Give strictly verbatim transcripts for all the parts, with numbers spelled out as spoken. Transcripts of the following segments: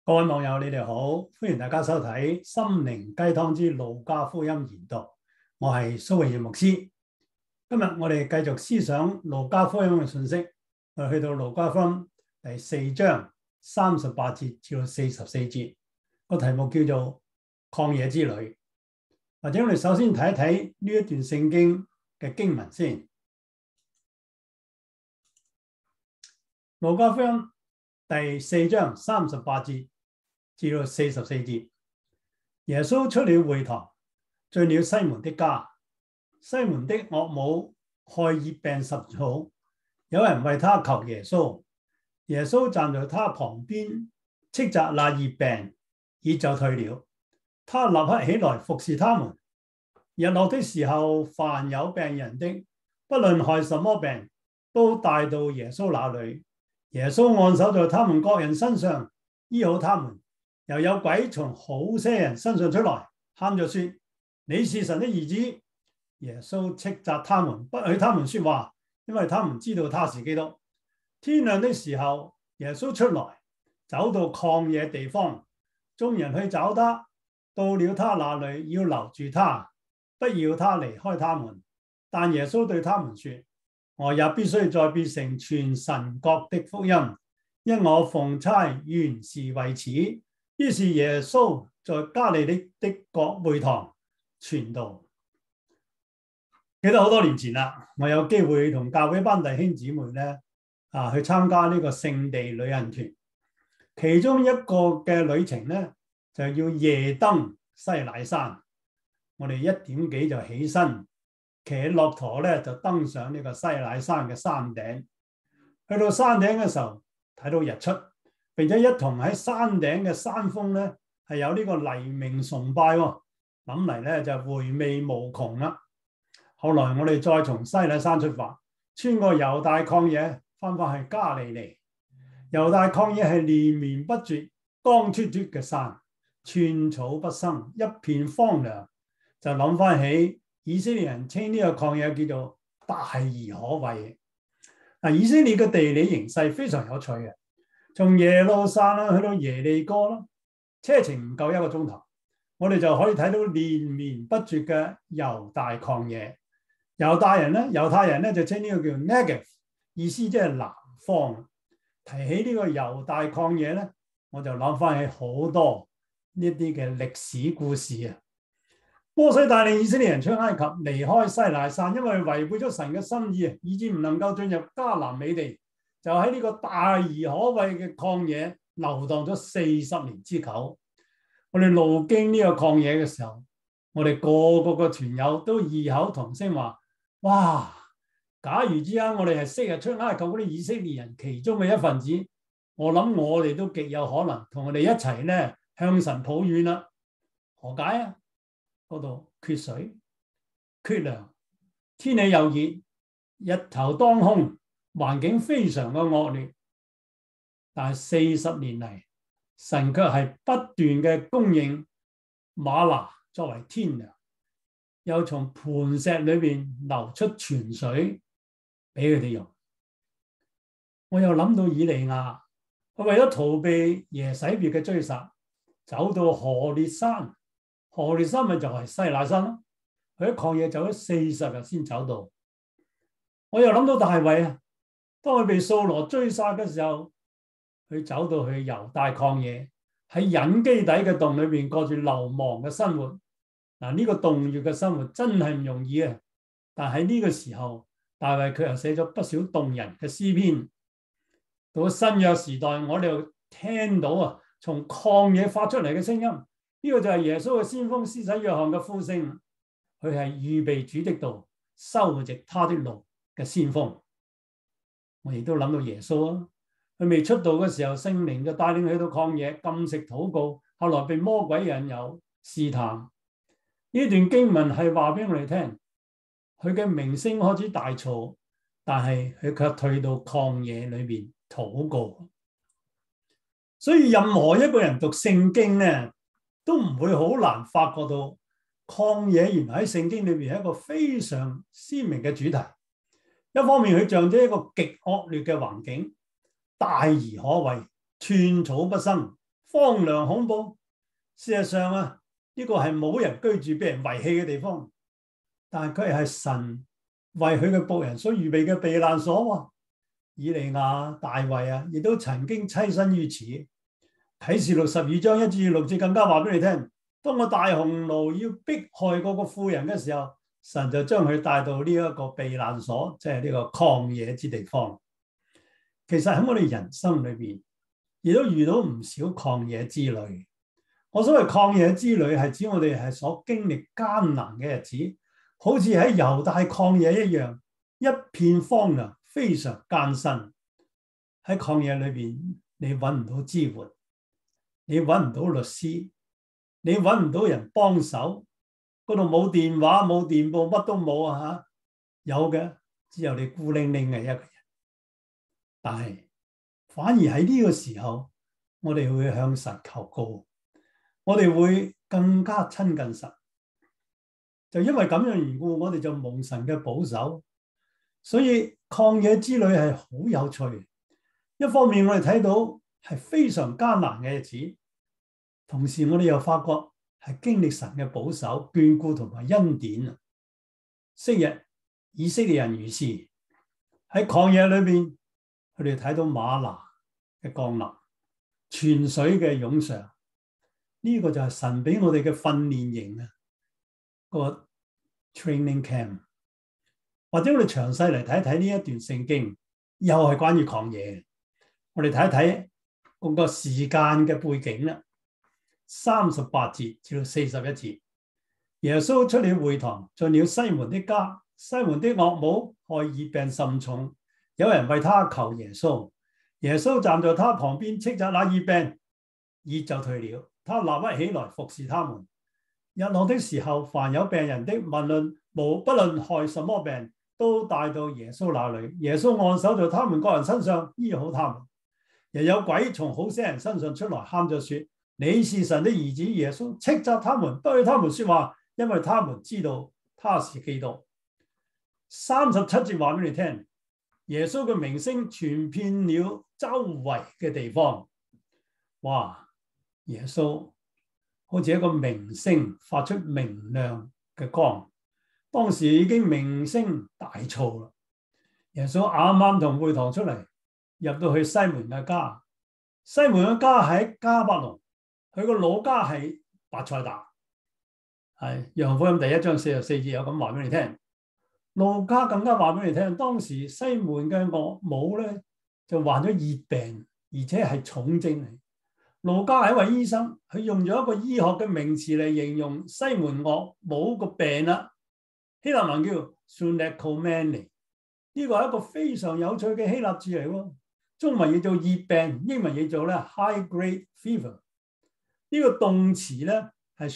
各位網友，你哋好，歡迎大家收睇《心靈雞湯之路加福音研讀》，我係蘇榮耀牧師。今日我哋繼續思想路加福音嘅信息，我哋去到路加福音第四章三十八節至到四十四節，個題目叫做曠野之旅。或者我哋首先睇一睇呢一段聖經嘅經文先。路加福音第四章三十八節至到四十四節，耶穌出了會堂，進了西門的家。西門的岳母害熱病十號，有人為他求耶穌。耶穌站在他旁邊，斥責那熱病，熱就退了。他立刻起來服侍他們。日落的時候，凡有病人的，不論害什麼病，都帶到耶穌那裏。耶穌按手在他們各人身上，醫好他們。又有鬼從好些人身上出來，喊着說：你是神的兒子。耶穌斥責他們，不許他們說話，因為他們知道他是基督。天亮的時候，耶穌出來，走到曠野地方，眾人去找他，到了他那裏，要留住他，不要他離開他們。但耶穌對他們說：我也必須在別城傳神國的福音，因我奉差原是為此。於是耶穌在加利利的各會堂傳道。記得好多年前啦，我有機會同教會班弟兄姊妹咧啊去參加呢個聖地旅行團，其中一個嘅旅程咧就要夜登西乃山。我哋一點幾就起身，騎駱駝咧就登上呢個西乃山嘅山頂。去到山頂嘅時候，睇到日出。並且一同喺山頂嘅山峰咧，係有呢個黎明崇拜喎、哦，諗嚟咧就回味無窮啦。後來我哋再從西乃山出發，穿過猶大曠野，翻返去加利利。猶大曠野係連綿不絕、光禿禿嘅山，寸草不生，一片荒涼。就諗翻起以色列人稱呢個曠野叫做大而可畏。嗱，以色列嘅地理形勢非常有趣嘅。從耶路撒冷去到耶利哥啦，車程唔夠一個鐘頭，我哋就可以睇到連綿不絕嘅猶大曠野。猶大人咧，猶太人咧就稱呢個叫 Negev， 意思即係南方。提起呢個猶大曠野咧，我就諗翻起好多呢啲嘅歷史故事啊。摩西帶領以色列人出埃及，離開西乃山，因為違背咗神嘅心意，以致唔能夠進入迦南美地。就喺呢個大而可畏嘅曠野流蕩咗四十年之久。我哋路經呢個曠野嘅時候，我哋個個個團友都異口同聲話：哇！假如之間我哋係昔日出埃及嗰啲以色列人其中嘅一份子，我諗我哋都極有可能同我哋一齊咧向神抱怨啦。何解啊？嗰度缺水、缺糧，天氣又熱，日頭當空。環境非常嘅惡劣，但係四十年嚟，神卻係不斷嘅供應嗎哪作為天糧，又從磐石裏邊流出泉水俾佢哋用。我又諗到以利亞，佢為咗逃避耶洗別嘅追殺，走到何烈山，何烈山咪就係西乃山咯。佢喺曠野走咗四十日先走到。我又諗到大衛啊。當佢被掃羅追殺嘅時候，佢走到去猶大曠野，喺隱基底嘅洞裏邊過住流亡嘅生活。嗱，呢個洞穴嘅生活真係唔容易啊！但喺呢個時候，大衛佢又寫咗不少動人嘅詩篇。到新約時代，我哋又聽到啊，從曠野發出嚟嘅聲音，呢、這個就係耶穌嘅先鋒施洗約翰嘅呼聲。佢係預備主的道，修直他的路嘅先鋒。我亦都諗到耶穌啊，佢未出道嘅時候，聖靈就帶領佢去到曠野禁食禱告，後來被魔鬼引誘試探。呢段經文係話俾我哋聽，佢嘅名聲開始大噪，但係佢卻退到曠野裏邊禱告。所以任何一個人讀聖經咧，都唔會好難發覺到曠野原來喺聖經裏邊係一個非常鮮明嘅主題。一方面佢象徵一個極惡劣嘅環境，大而可畏，寸草不生， 荒涼恐怖。事實上啊，呢個係冇人居住、俾人遺棄嘅地方，但係佢係神為佢嘅僕人所預備嘅避難所喎。以利亞、大衛啊，亦都曾經棲身於此。啟示錄十二章一至六節更加話俾你聽，當個大紅驢要迫害嗰個婦人嘅時候，神就將佢帶到呢一個避難所，即係呢個曠野之地方。其實喺我哋人生裏邊，亦都遇到唔少曠野之旅。我所謂曠野之旅係指我哋係所經歷艱難嘅日子，好似喺猶大曠野一樣，一片荒涼，非常艱辛。喺曠野裏邊，你揾唔到支援，你揾唔到律師，你揾唔到人幫手，嗰度冇電話冇電報，乜都冇啊吓！有嘅只有你孤零零嘅一個人。但係反而喺呢個時候，我哋會向神求告，我哋會更加親近神。就因為咁樣緣故，我哋就蒙神嘅保守。所以曠野之旅係好有趣。一方面我哋睇到係非常艱難嘅日子，同時我哋又發覺係經歷神嘅保守、眷顧同埋恩典啊！昔日以色列人如是喺曠野裏邊，佢哋睇到嗎哪嘅降臨、泉水嘅湧上，呢、這個就係神俾我哋嘅訓練營啊，個 training camp。或者我哋詳細嚟睇睇呢一段聖經，又係關於曠野。我哋睇一睇嗰個時間嘅背景啦。三十八節至到四十一節，耶穌出了會堂，進了西門的家。西門的岳母害熱病甚重，有人為他求耶穌。耶穌站在他旁邊斥責那熱病，熱就退了。他立刻起來服侍他們。日落的時候，凡有病人的，無論無不論害什麼病，都帶到耶穌那裏。耶穌按手在他們各人身上，醫好他們。又有鬼從好些人身上出來，喊着說：你是神的兒子。耶穌斥責他們，不許他們說話，因為他們知道他是基督。三十七節話俾你聽，耶穌嘅名聲傳遍了周圍嘅地方。哇！耶穌好似一個明星發出明亮嘅光，當時已經名聲大噪啦。耶穌啱啱同會堂出嚟，入到去西門嘅家。西門嘅家喺迦百農，佢個老家係伯賽大。係約翰福音第一章四十四節有咁話俾你聽。路加更加話俾你聽，當時西門嘅岳母咧就患咗熱病，而且係重症嚟。路加係一位醫生，佢用咗一個醫學嘅名詞嚟形容西門岳母個病啦。希臘文叫 sunecomania， 呢個係一個非常有趣嘅希臘字嚟喎。中文譯做熱病，英文譯做咧 high grade fever。呢個動詞咧係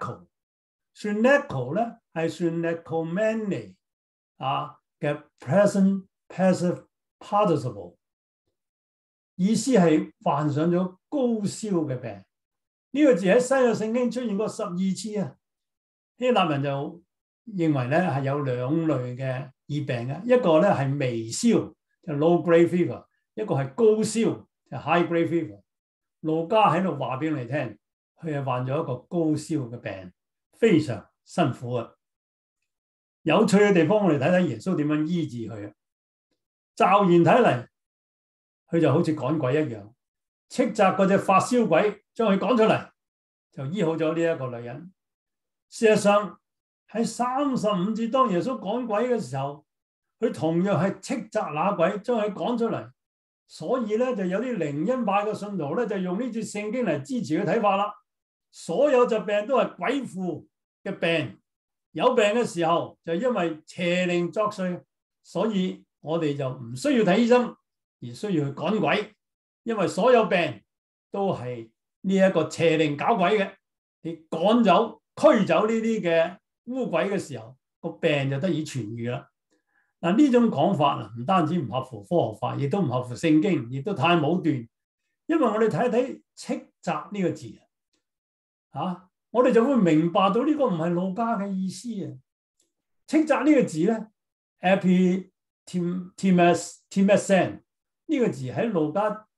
suneco，suneco 咧係 sunecomania 啊嘅 present passive participle， 意思係患上咗高燒嘅病。呢、這個字喺新約聖經出現過十二次啊。希臘人就認為咧係有兩類嘅熱病嘅，一個咧係微燒就 low grade fever， 一個係高燒就 high grade fever。路加喺度話俾你聽，佢係患咗一個高燒嘅病，非常辛苦啊。有趣嘅地方，我哋睇睇耶穌點樣醫治佢啊。驟然睇嚟，佢就好似趕鬼一樣，斥責嗰隻發燒鬼，將佢趕出嚟，就醫好咗呢一個女人。事實上喺三十五節，當耶穌趕鬼嘅時候，佢同樣係斥責那鬼，將佢趕出嚟。所以咧，就有啲靈恩派嘅信徒咧，就用呢節聖經嚟支持佢睇法啦。所有疾病都係鬼附嘅病。有病嘅時候就因為邪靈作祟，所以我哋就唔需要睇醫生，而需要去趕鬼，因為所有病都係呢一個邪靈搞鬼嘅。你趕走、驅走呢啲嘅污鬼嘅時候，個病就得以痊癒啦。嗱，呢種講法啊，唔單止唔合乎科學法，亦都唔合乎聖經，亦都太武斷。因為我哋睇一睇斥責呢個字啊。我哋就會明白到呢個唔係路加嘅意思啊！斥責呢個字咧 ，epitimesin 呢個字喺路加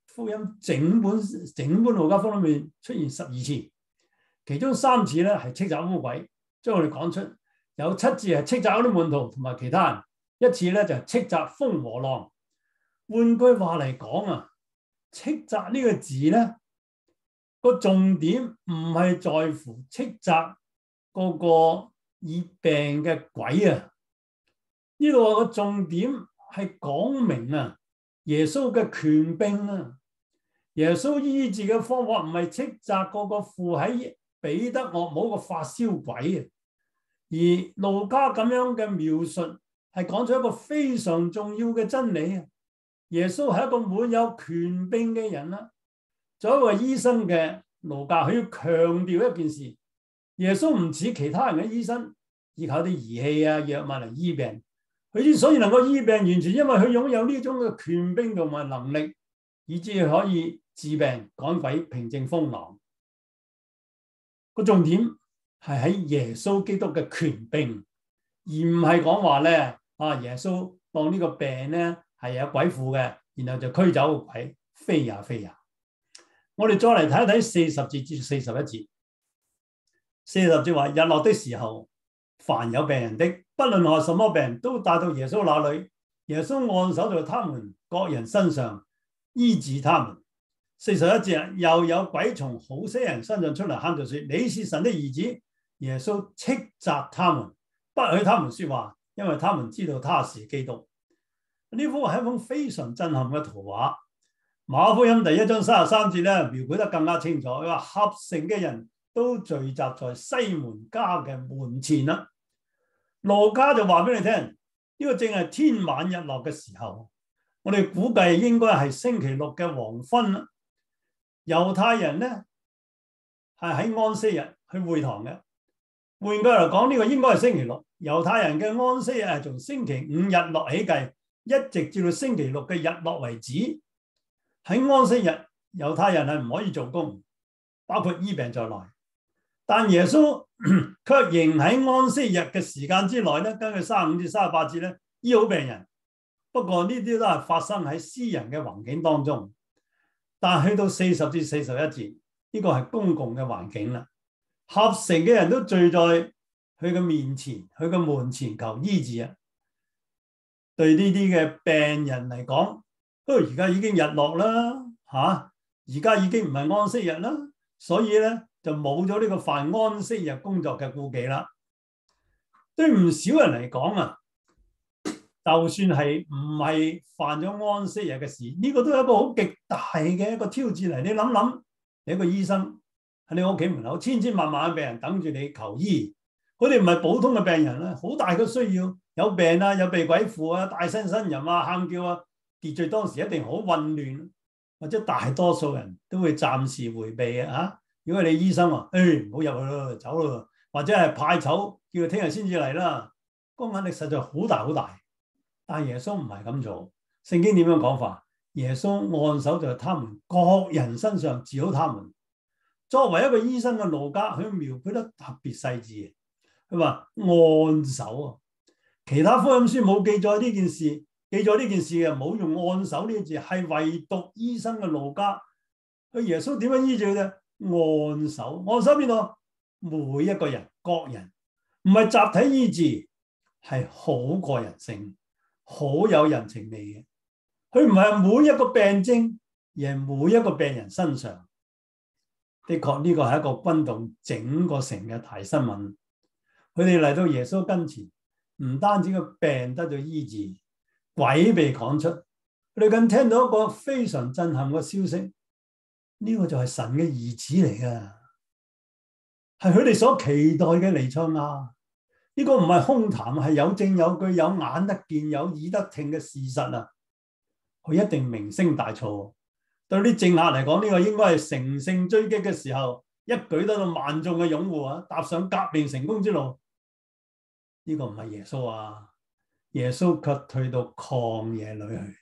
福音整本整本路加福音裏面出現十二次，其中三次咧係斥責污鬼，將我哋講出有七次係斥責嗰啲門徒同埋其他人，一次咧就係斥責風和浪。換句話嚟講啊，斥責呢個字咧個重點唔係在乎斥責嗰個熱病嘅鬼啊，呢度個重點係講明啊耶穌嘅權柄啊。耶穌醫治嘅方法唔係斥責嗰個附喺彼得岳母個發燒鬼啊，而路加咁樣嘅描述係講出一個非常重要嘅真理啊。耶穌係一個滿有權柄嘅人啦。作為一個醫生嘅路加，佢要強調一件事：耶穌唔似其他人嘅醫生，依靠啲儀器啊、藥物嚟醫病。佢之所以能夠醫病，完全因為佢擁有呢種嘅權柄同埋能力，以致佢可以治病、趕鬼、平靜風浪。個重點係喺耶穌基督嘅權柄，而唔係講話咧啊耶穌當呢個病咧係有鬼附嘅，然後就驅走個鬼，非也非也。我哋再嚟睇一睇四十節至四十一節。四十節話：日落的時候，凡有病人的，不論何什麼病，都帶到耶穌那裏。耶穌按手在他們各人身上，醫治他們。四十一節又有鬼從好些人身上出嚟，喊着說：你是神的兒子。耶穌斥責他們，不許他們說話，因為他們知道他是基督。呢幅係一幅非常震撼嘅圖畫。馬可福音第一章三十三節咧，描繪得更加清楚。佢話合城嘅人都聚集在西門家嘅門前啦。路加就話俾你聽，呢、這個正係天晚日落嘅時候。我哋估計應該係星期六嘅黃昏啦。猶太人咧係喺安息日去會堂嘅。換句嚟講，呢、這個應該係星期六。猶太人嘅安息日係從星期五日落起計，一直至到星期六嘅日落為止。喺安息日，猶太人係唔可以做工，包括醫病在內。但耶穌卻仍喺安息日嘅時間之內咧，根據三十五至三十八節咧，醫好病人。不過呢啲都係發生喺私人嘅環境當中。但去到四十至四十一節，呢、這個係公共嘅環境啦。合城嘅人都聚在佢嘅面前，佢嘅門前求醫治啊。對呢啲嘅病人嚟講，而家已經日落啦，吓、啊，而家已經唔係安息日啦，所以咧就冇咗呢個犯安息日工作嘅顧忌啦。對唔少人嚟講啊，就算係唔係犯咗安息日嘅事，呢、這個都係一個好極大嘅一個挑戰嚟。你諗諗，你一個醫生喺你屋企門口，千千萬萬嘅病人等住你求醫，佢哋唔係普通嘅病人啦，好大嘅需要，有病啊，有被鬼附啊，大聲呻吟啊，喊叫啊。秩序當時一定好混亂，或者大多數人都會暫時迴避嘅嚇。如果你醫生話，誒唔好入去咯，走咯，或者係派籌叫佢聽日先至嚟啦，個壓力實在好大好大。但係耶穌唔係咁做，聖經點樣講法？耶穌按手在他們各人身上治好他們。作為一個醫生嘅路加，佢描繪得特別細緻。佢話按手啊，其他福音書冇記載呢件事。記咗呢件事嘅冇用按手呢個字，係唯獨醫生嘅路加。佢耶穌點樣醫治佢啫？按手，按手邊度？每一個人，各人，唔係集體醫治，係好個人性，好有人情味嘅。佢唔係每一個病徵，而係每一個病人身上。的確呢個係一個轟動整個城嘅大新聞。佢哋嚟到耶穌跟前，唔單止個病得到醫治，鬼被趕出，佢哋更聽到一個非常震撼嘅消息，呢、這個就係神嘅兒子嚟噶，係佢哋所期待嘅彌賽亞。呢、這個唔係空談，係有證有據，有眼得見，有耳得聽嘅事實啊！佢一定名聲大噪。對啲政客嚟講，呢、這個應該係乘勝追擊嘅時候，一舉得到萬眾嘅擁護啊，踏上革命成功之路。呢、這個唔係耶穌啊！耶穌卻退到曠野裏去。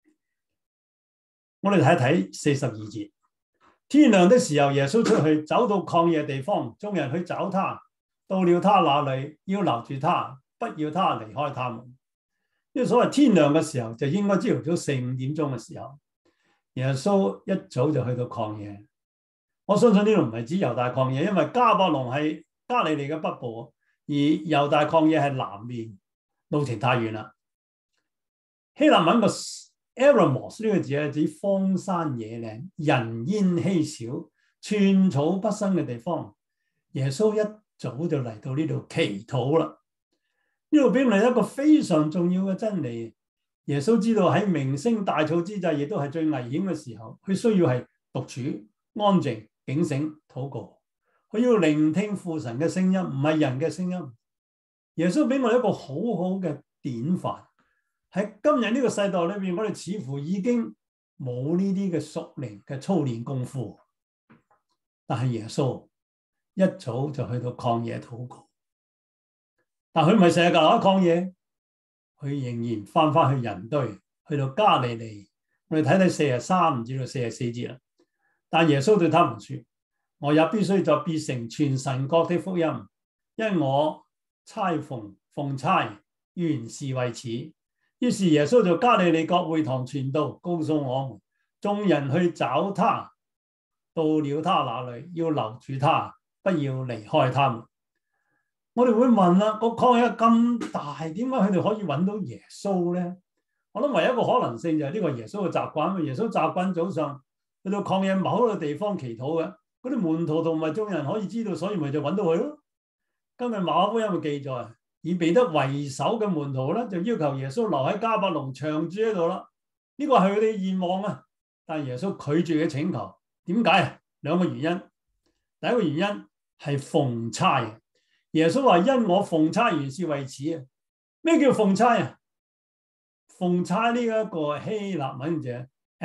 我哋睇一睇四十二節。天亮的時候，耶穌出去，走到曠野地方，眾人去找他，到了他那裏，要留住他，不要他離開他們。呢個所謂天亮嘅時候，就應該朝頭早四五點鐘嘅時候。 耶穌一早就去到曠野。我相信呢度唔係指猶大曠野，因為迦百農係加利利嘅北部，而猶大曠野係南面，路程太遠啦。希臘文個 eremos 呢個字係指荒山野嶺、人煙稀少、寸草不生嘅地方。耶穌一早就嚟到呢度祈禱啦。呢度俾我哋一個非常重要嘅真理。耶穌知道喺鳴聲大噪之際，亦都係最危險嘅時候，佢需要係獨處、安靜、警醒、禱告。佢要聆聽父神嘅聲音，唔係人嘅聲音。耶穌俾我哋一個好好嘅典範。喺今日呢個世代裏邊，我哋似乎已經冇呢啲嘅屬靈嘅操練功夫，但係耶穌一早就去到曠野禱告。但佢唔係成日留喺曠野，佢仍然翻返去人堆，去到加利利。我哋睇睇四十三至到四十四節啦。但耶穌對他們說：我也必須作別城傳神國的福音，因我差奉奉差原是為此。於是耶穌就加利利各會堂傳道，告訴我們眾人去找他，到了他那裏要留住他，不要離開他們。我哋會問啦，個曠野咁大，點解佢哋可以揾到耶穌咧？我諗唯一一個可能性就係呢個耶穌嘅習慣。耶穌習慣早上去到曠野某一個地方祈禱嘅，嗰啲門徒同埋眾人可以知道，所以咪就揾到佢咯。今日馬可福音嘅記載，以彼得為首嘅門徒咧，就要求耶穌留喺迦百農長住喺度啦。呢個係佢哋嘅願望啊，但係耶穌拒絕嘅請求。點解啊？兩個原因。第一個原因係奉差。耶穌話：因我奉差原是為此啊。咩叫奉差啊？奉差呢一個希臘文字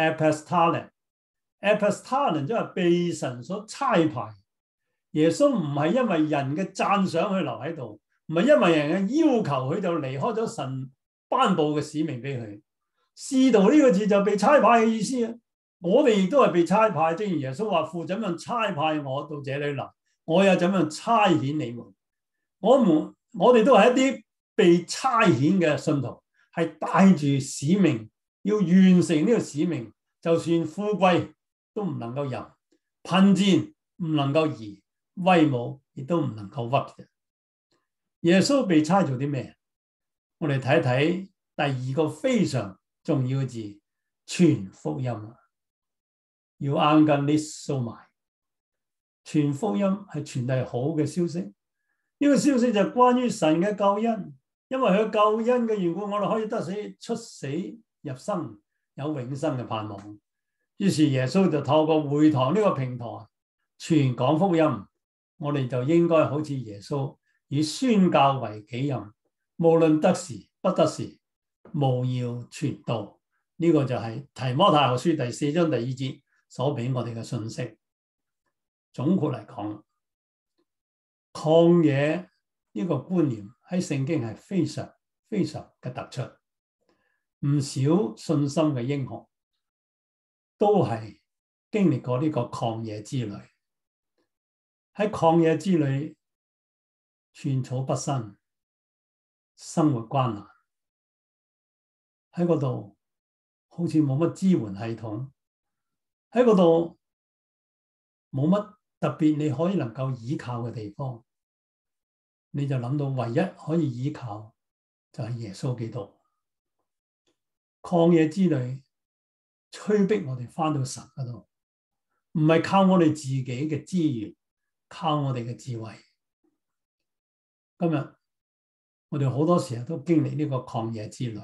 apostolon，apostolon 即係被神所差派。耶穌唔係因為人嘅讚賞佢留喺度，唔係因為人嘅要求佢就離開咗神頒布嘅使命俾佢。使徒呢個字就被差派嘅意思啊！我哋亦都係被差派，正如耶穌話：父怎樣差派我到這裏嚟，我又怎樣差遣你們。我們我哋都係一啲被差遣嘅信徒，係帶住使命，要完成呢個使命。就算富貴都唔能夠有，貧賤唔能夠移，威武亦都唔能夠屈。耶穌被差做啲咩？我哋睇一睇第二個非常重要嘅字，傳福音。要啱緊呢數埋，傳福音係傳遞好嘅消息。呢個消息就係關於神嘅救恩，因為佢救恩嘅緣故，我哋可以得死出死入生，有永生嘅盼望。於是耶穌就透過會堂呢個平台傳講福音，我哋就應該好似耶穌以宣教為己任，無論得時不得時，務要傳道。呢、這個就係提摩太後書第四章第二節所俾我哋嘅信息。總括嚟講，曠野呢個觀念喺聖經係非常非常嘅突出，唔少信心嘅英雄都係經歷過呢個曠野之旅。喺曠野之旅，寸草不生，生活關難，喺嗰度好似冇乜支援系統，喺嗰度冇乜特別你可以能夠依靠嘅地方，你就諗到唯一可以依靠就係耶穌基督。曠野之旅催逼我哋返到神嗰度，唔係靠我哋自己嘅資源，靠我哋嘅智慧。今日我哋好多時候都經歷呢個曠野之旅，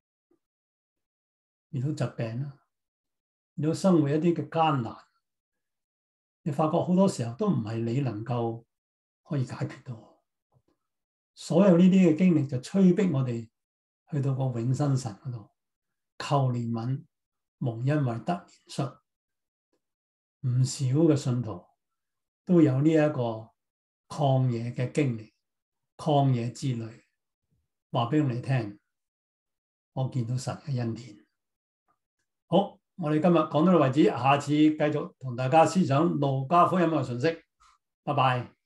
遇到疾病啦，遇到生活一啲嘅艱難，你發覺好多時候都唔係你能夠可以解決到。所有呢啲嘅經歷就催逼我哋去到個永生神嗰度，求憐憫，蒙恩惠得憐恤。唔少嘅信徒都有呢一個曠野嘅經歷，曠野之旅。話俾我哋聽，我見到神嘅恩典。好，我哋今日講到呢個為止，下次繼續同大家思想路加福音嘅信息。拜拜。